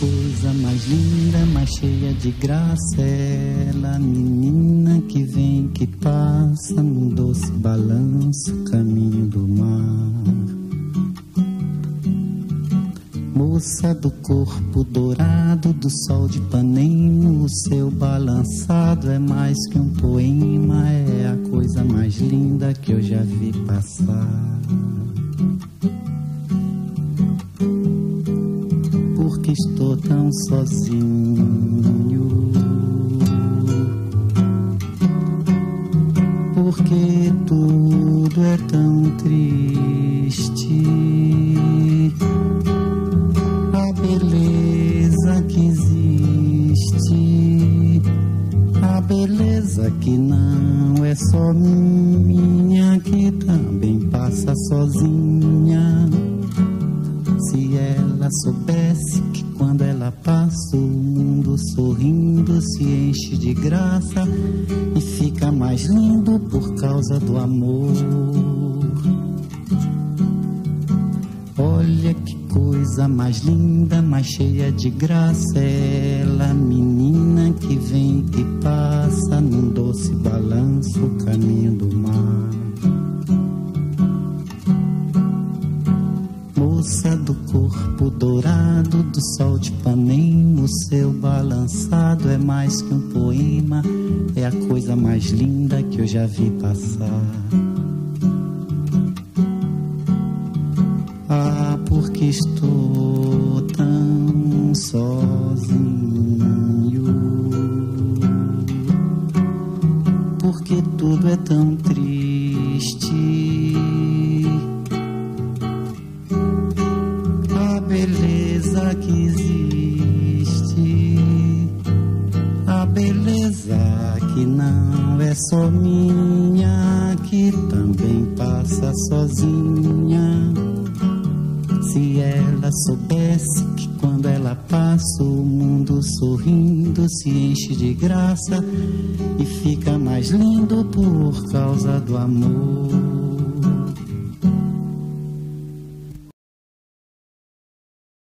coisa mais linda, mais cheia de graça, ela, menina que vem, que passa num doce balanço, caminho do mar. Moça do corpo dourado, do sol de Ipanema, o seu balançado é mais que um poema, é a coisa mais linda que eu já vi passar. Porque estou tão sozinho, porque tudo é tão triste. A beleza que existe, a beleza que não é só minha, que também passa sozinha. Se ela soubesse que quando ela passa o mundo sorrindo se enche de graça e fica mais lindo por causa do amor. Olha que coisa mais linda, mais cheia de graça, ela, menina que vem, que passa num doce balanço, caminho do mar. Moça do corpo dourado, do sol de Ipanema, o seu balançado é mais que um poema, é a coisa mais linda que eu já vi passar. Ah, porque estou tão sozinho, porque tudo é tão triste. A beleza que existe, a beleza que não é só minha, que também passa sozinha. Se ela soubesse que quando ela passa o mundo sorrindo se enche de graça e fica mais lindo por causa do amor.